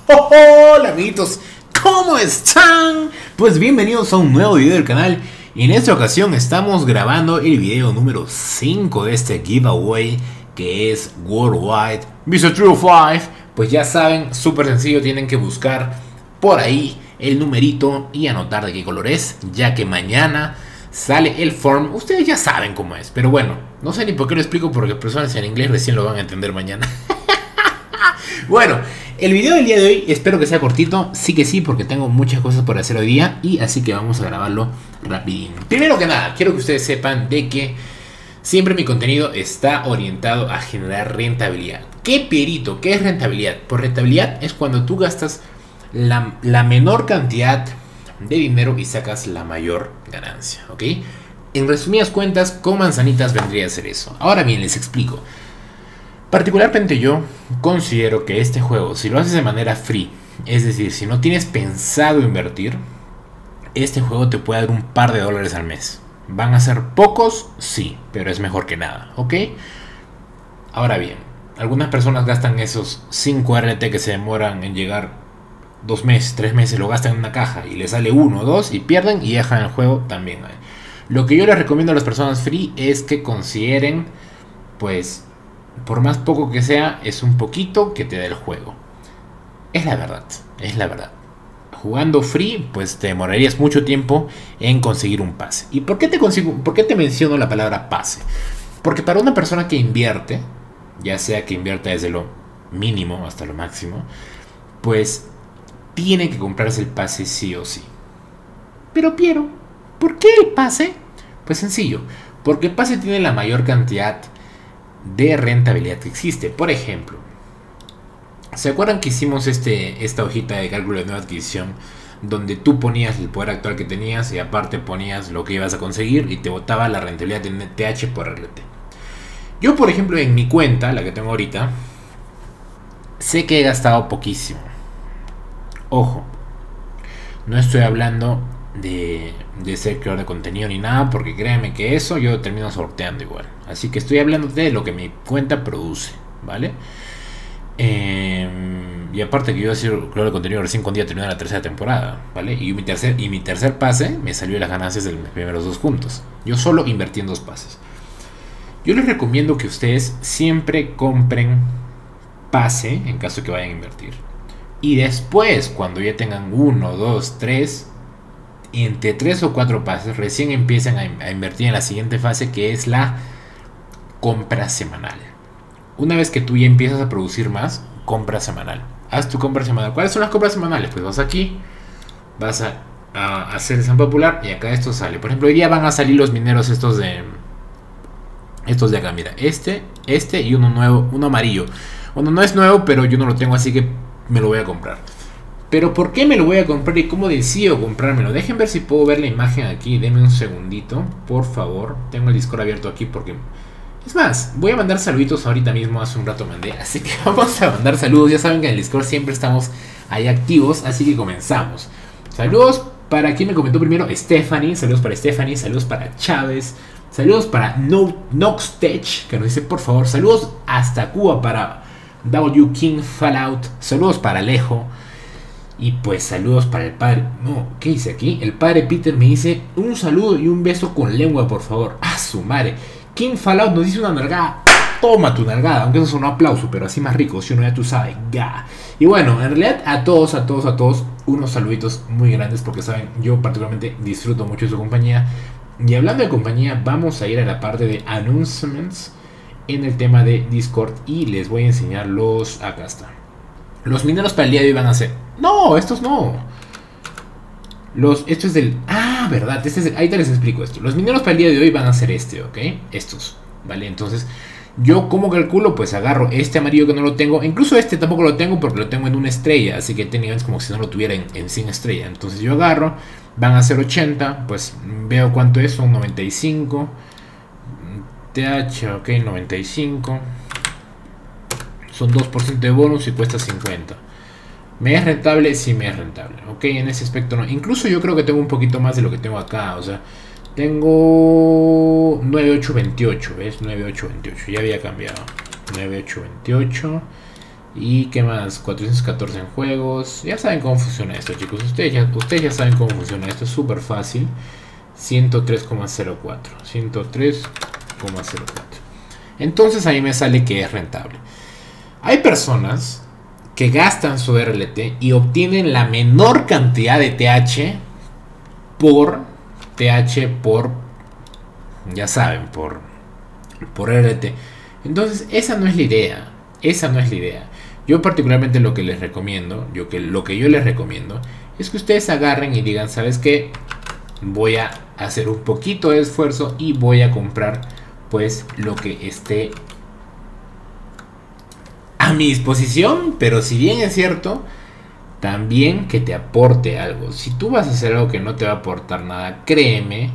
Hola amiguitos, ¿cómo están? Pues bienvenidos a un nuevo video del canal. Y en esta ocasión estamos grabando el video número 5 de este giveaway, que es Worldwide Mr. 305. Pues ya saben, súper sencillo, tienen que buscar por ahí el numerito y anotar de qué color es, ya que mañana sale el form. Ustedes ya saben cómo es, pero bueno, no sé ni por qué lo explico, porque personas en inglés recién lo van a entender mañana. Bueno, el video del día de hoy espero que sea cortito. Sí que sí, porque tengo muchas cosas por hacer hoy día, y así que vamos a grabarlo rapidín. Primero que nada, quiero que ustedes sepan de que siempre mi contenido está orientado a generar rentabilidad. ¿Qué perito? ¿Qué es rentabilidad? Pues rentabilidad es cuando tú gastas la menor cantidad de dinero y sacas la mayor ganancia, ¿ok? En resumidas cuentas, con manzanitas vendría a ser eso. Ahora bien, les explico. Particularmente yo considero que este juego, si lo haces de manera free, es decir, si no tienes pensado invertir, este juego te puede dar un par de dólares al mes. ¿Van a ser pocos? Sí, pero es mejor que nada, ¿ok? Ahora bien, algunas personas gastan esos 5 RT que se demoran en llegar 2 meses, 3 meses, lo gastan en una caja y les sale 1 o 2 y pierden y dejan el juego también. Lo que yo les recomiendo a las personas free es que consideren, pues, por más poco que sea, es un poquito que te da el juego. Es la verdad, es la verdad. Jugando free, pues te demorarías mucho tiempo en conseguir un pase. ¿Y por qué te menciono la palabra pase? Porque para una persona que invierte, ya sea que invierta desde lo mínimo hasta lo máximo, pues tiene que comprarse el pase sí o sí. Pero, ¿por qué el pase? Pues sencillo, porque el pase tiene la mayor cantidad de rentabilidad que existe. Por ejemplo, ¿se acuerdan que hicimos esta hojita de cálculo de nueva adquisición, donde tú ponías el poder actual que tenías y aparte ponías lo que ibas a conseguir y te botaba la rentabilidad de TH por RT? Yo, por ejemplo, en mi cuenta, la que tengo ahorita, sé que he gastado poquísimo. Ojo, no estoy hablando de ser creador de contenido ni nada, porque créanme que eso yo termino sorteando igual. Así que estoy hablando de lo que mi cuenta produce, ¿vale? Y aparte que yo he sido creador de contenido recién con día terminó la tercera temporada, ¿vale? Y mi tercer pase me salió de las ganancias de los primeros 2 juntos. Yo solo invertí en 2 pases. Yo les recomiendo que ustedes siempre compren pase en caso de que vayan a invertir. Y después, cuando ya tengan 1, 2, 3, entre 3 o 4 pases, recién empiezan a invertir en la siguiente fase, que es la compra semanal. Una vez que tú ya empiezas a producir más, compra semanal. Haz tu compra semanal. ¿Cuáles son las compras semanales? Pues vas aquí, vas a hacer San Popular y acá esto sale. Por ejemplo, hoy día van a salir los mineros estos de acá, mira. Este y uno nuevo, uno amarillo. Bueno, no es nuevo, pero yo no lo tengo, así que me lo voy a comprar. Pero ¿por qué me lo voy a comprar y cómo decido comprármelo? Dejen ver si puedo ver la imagen aquí. Denme un segundito, por favor. Tengo el Discord abierto aquí porque... Es más, voy a mandar saluditos ahorita mismo. Hace un rato mandé, así que vamos a mandar saludos. Ya saben que en el Discord siempre estamos ahí activos, así que comenzamos. Saludos para quien me comentó primero, Stephanie. Saludos para Stephanie, saludos para Chávez. Saludos para Noxtech, que nos dice por favor. Saludos hasta Cuba para W King Fallout. Saludos para Alejo. Y pues saludos para el padre... No, ¿qué dice aquí? El padre Peter me dice un saludo y un beso con lengua, por favor. ¡Ah, su madre! King Fallout nos dice una nalgada. Toma tu nalgada, aunque eso es un aplauso, pero así más rico, si uno ya tú sabes. ¡Ga! Y bueno, en realidad a todos, unos saluditos muy grandes, porque saben, yo particularmente disfruto mucho de su compañía. Y hablando de compañía, vamos a ir a la parte de announcements en el tema de Discord y les voy a enseñar los... Acá está. Los mineros para el día de hoy van a ser... No, estos no. Esto es del... Ah, verdad. Ahí te les explico esto. Los mineros para el día de hoy van a ser ¿ok? Estos, ¿vale? Entonces, yo como calculo, pues agarro este amarillo que no lo tengo. Incluso este tampoco lo tengo porque lo tengo en 1 estrella. Así que técnicamente es como si no lo tuviera en 100 estrellas. Entonces yo agarro, van a ser 80. Pues veo cuánto es, son 95. TH, ok, 95. Son 2% de bonus y cuesta 50. ¿Me es rentable? Sí, me es rentable. Ok, en ese aspecto no. Incluso yo creo que tengo un poquito más de lo que tengo acá. O sea, tengo 9828. ¿Ves? 9828. Ya había cambiado. 9828. Y qué más, 414 en juegos. Ya saben cómo funciona esto, chicos. Ustedes ya saben cómo funciona esto, es súper fácil. 103,04. 103,04. Entonces ahí me sale que es rentable. Hay personas que gastan su RLT y obtienen la menor cantidad de TH por, ya saben, por RLT. Entonces esa no es la idea. Esa no es la idea. Yo particularmente lo que les recomiendo, lo que yo les recomiendo es que ustedes agarren y digan, ¿sabes qué? Voy a hacer un poquito de esfuerzo y voy a comprar pues lo que esté a mi disposición, pero si bien es cierto, también que te aporte algo. Si tú vas a hacer algo que no te va a aportar nada, créeme,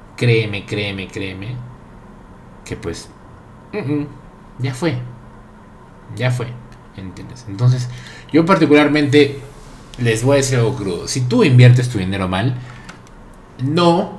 que pues ya fue, ¿entiendes? Entonces, yo particularmente les voy a decir algo crudo. Si tú inviertes tu dinero mal, no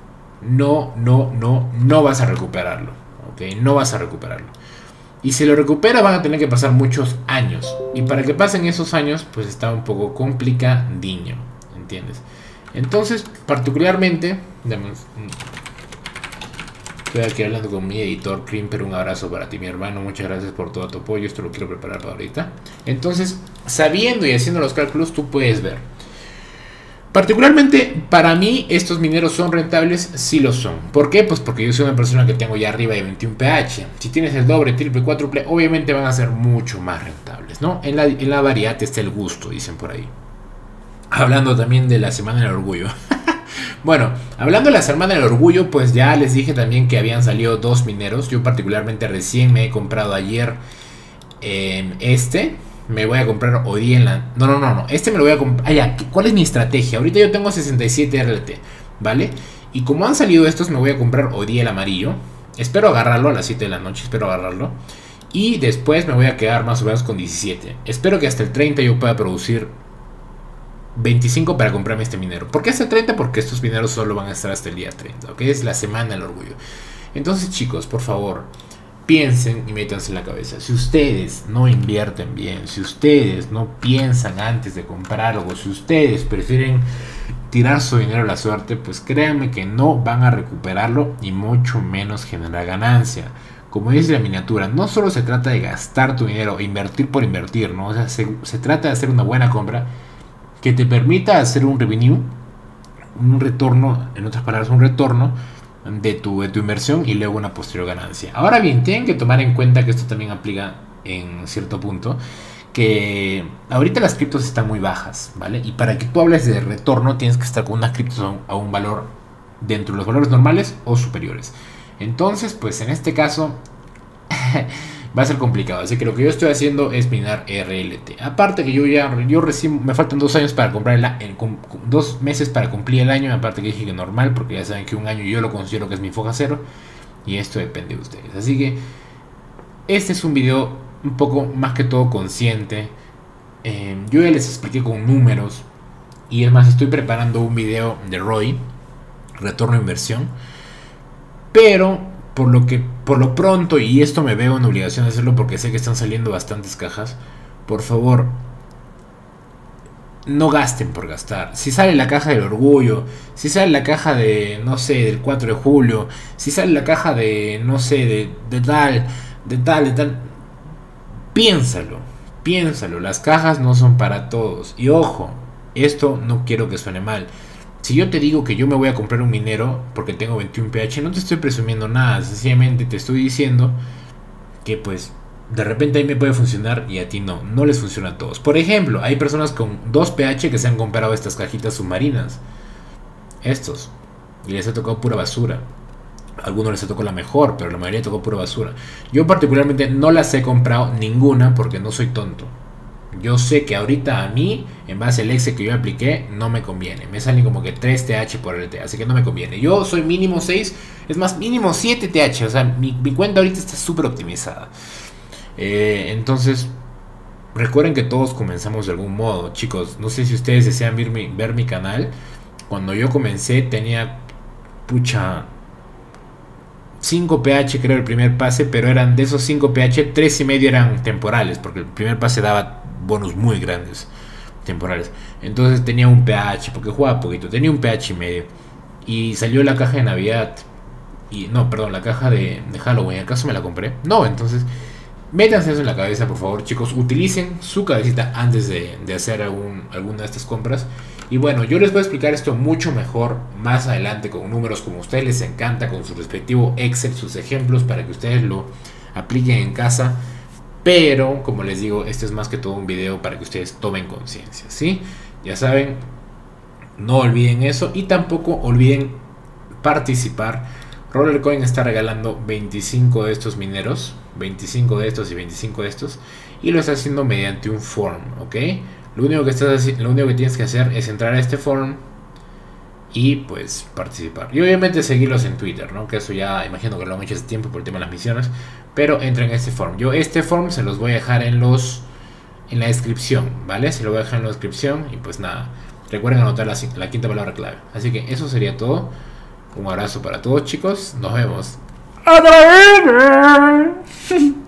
vas a recuperarlo, ¿ok? No vas a recuperarlo. Y si lo recupera van a tener que pasar muchos años. Y para que pasen esos años, pues está un poco complicadinho, ¿entiendes? Entonces, particularmente, estoy aquí hablando con mi editor Crimper. Un abrazo para ti, mi hermano. Muchas gracias por todo tu apoyo. Esto lo quiero preparar para ahorita. Entonces, sabiendo y haciendo los cálculos, tú puedes ver. Particularmente para mí estos mineros son rentables, sí lo son. ¿Por qué? Pues porque yo soy una persona que tengo ya arriba de 21 pH. Si tienes el doble, triple, cuádruple, obviamente van a ser mucho más rentables, ¿no? En la variedad está el gusto, dicen por ahí. Hablando también de la Semana del Orgullo. Bueno, hablando de la Semana del Orgullo, pues ya les dije también que habían salido dos mineros. Yo particularmente recién me he comprado ayer me voy a comprar hoy día en la... No. Este me lo voy a comprar... Ah, ya. ¿Cuál es mi estrategia? Ahorita yo tengo 67 RLT, ¿vale? Y como han salido estos, me voy a comprar hoy día el amarillo. Espero agarrarlo a las 7 de la noche. Espero agarrarlo. Y después me voy a quedar más o menos con 17. Espero que hasta el 30 yo pueda producir 25 para comprarme este minero. ¿Por qué hasta el 30? Porque estos mineros solo van a estar hasta el día 30, ¿ok? Es la Semana del Orgullo. Entonces, chicos, por favor, piensen y métanse en la cabeza. Si ustedes no invierten bien, si ustedes no piensan antes de comprar algo, si ustedes prefieren tirar su dinero a la suerte, pues créanme que no van a recuperarlo y mucho menos generar ganancia. Como dice la miniatura, no solo se trata de gastar tu dinero e invertir por invertir, ¿no? O sea, se trata de hacer una buena compra que te permita hacer un revenue, un retorno, en otras palabras, un retorno de tu inversión y luego una posterior ganancia. Ahora bien, tienen que tomar en cuenta que esto también aplica en cierto punto, que ahorita las criptos están muy bajas, ¿vale? Y para que tú hables de retorno tienes que estar con unas criptos a un valor dentro de los valores normales o superiores. Entonces, pues en este caso va a ser complicado. Así que lo que yo estoy haciendo es minar RLT. Aparte que yo recién me faltan 2 años para comprar 2 meses para cumplir el año. Aparte que dije que normal, porque ya saben que un año yo lo considero que es mi foja cero. Y esto depende de ustedes. Así que este es un video un poco más que todo consciente. Yo ya les expliqué con números. Y es más, estoy preparando un video de ROI, retorno a inversión. Pero por lo pronto, y esto me veo en obligación de hacerlo porque sé que están saliendo bastantes cajas, por favor, no gasten por gastar. Si sale la caja del orgullo, si sale la caja de, no sé, del 4 de julio, si sale la caja de, no sé, de tal, piénsalo, las cajas no son para todos. Y ojo, esto no quiero que suene mal. Si yo te digo que yo me voy a comprar un minero porque tengo 21 pH, no te estoy presumiendo nada, sencillamente te estoy diciendo que pues de repente a mí me puede funcionar y a ti no les funciona a todos. Por ejemplo, hay personas con 2 pH que se han comprado estas cajitas submarinas, y les ha tocado pura basura. A algunos les ha tocado la mejor, pero la mayoría tocó pura basura. Yo particularmente no las he comprado ninguna porque no soy tonto. Yo sé que ahorita a mí, en base al Excel que yo apliqué, no me conviene. Me salen como que 3 TH por LT, así que no me conviene. Yo soy mínimo 6, es más, mínimo 7 TH. O sea, mi cuenta ahorita está súper optimizada. Entonces, recuerden que todos comenzamos de algún modo. Chicos, no sé si ustedes desean ver mi canal. Cuando yo comencé tenía, 5 PH creo el primer pase, pero eran de esos 5 PH, 3,5 eran temporales, porque el primer pase daba bonos muy grandes, temporales. Entonces tenía un PH, porque jugaba poquito, tenía un PH y medio. Y salió la caja de Navidad, y no, perdón, la caja de Halloween, ¿acaso me la compré? No, entonces, métanse eso en la cabeza, por favor, chicos, utilicen su cabecita antes de hacer alguna de estas compras. Y bueno, yo les voy a explicar esto mucho mejor más adelante con números como a ustedes les encanta, con su respectivo Excel, sus ejemplos para que ustedes lo apliquen en casa. Pero, como les digo, este es más que todo un video para que ustedes tomen conciencia, ¿sí? Ya saben, no olviden eso y tampoco olviden participar. Rollercoin está regalando 25 de estos mineros, 25 de estos y 25 de estos, y lo está haciendo mediante un form, ¿ok? Lo único que tienes que hacer es entrar a este forum y pues participar. Y obviamente seguirlos en Twitter, ¿no? Que eso ya imagino que lo han hecho hace tiempo por el tema de las misiones. Pero entren en este forum. Yo este forum se los voy a dejar en la descripción, ¿vale? Se lo voy a dejar en la descripción y pues nada. Recuerden anotar la quinta palabra clave. Así que eso sería todo. Un abrazo para todos, chicos. Nos vemos. ¡Hasta luego!